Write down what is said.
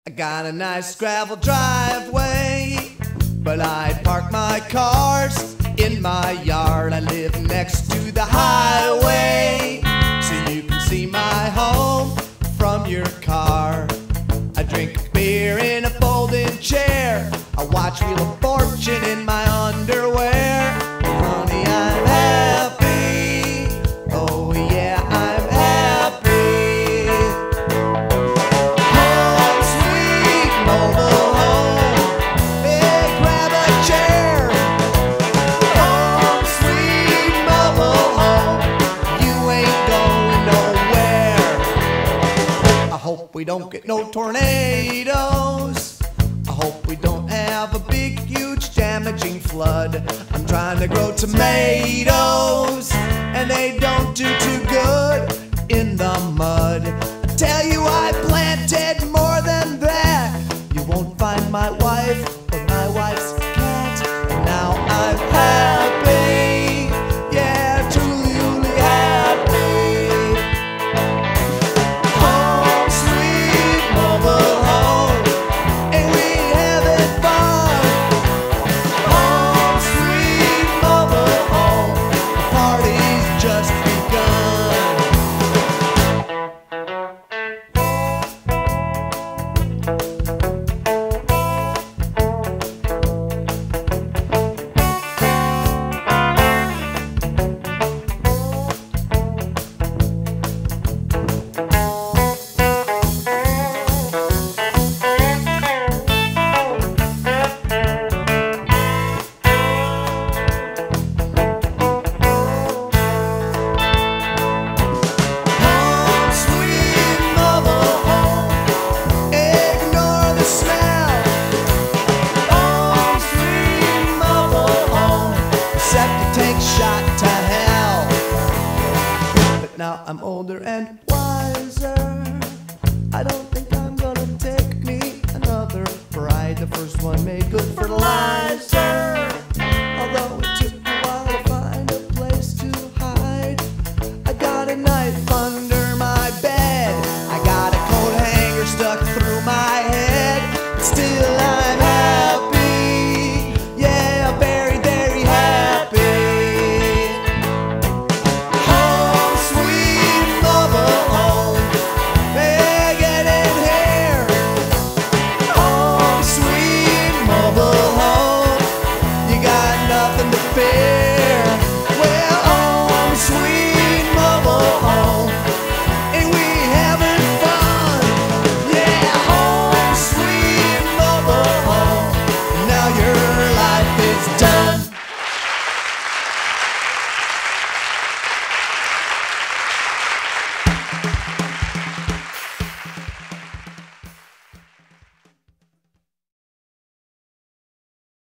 I got a nice gravel driveway, but I park my cars in my yard. I live next to the highway, so you can see my home from your car. I drink beer in a folding chair. I watch Wheel of Fortune in my underwear. Honey, I'm happy. Oh yeah, I'm happy. Home sweet mobile home. Hey, grab a chair. Home sweet mobile home. You ain't going nowhere. I hope we don't get no tornadoes. I hope we don't have a big, huge, damaging flood. I'm trying to grow tomatoes, and they don't do too good in the mud. I tell you, I planted more than that. You won't find my wife or my wife's cat. And now I'm happy, yeah, truly, truly happy. Home sweet mobile home. Ain't we having fun? Home sweet mobile home. The party's just begun. Home sweet mobile home. Ignore the smell. Home sweet mobile home. Septic tank shot to hell. But now I'm older and wiser. I don't think I'm gonna take me another bride. The first one made good fertilizer. Although it took a while to find a place to hide. I got a knife under my bed. I got a coat hanger stuck through my head. Still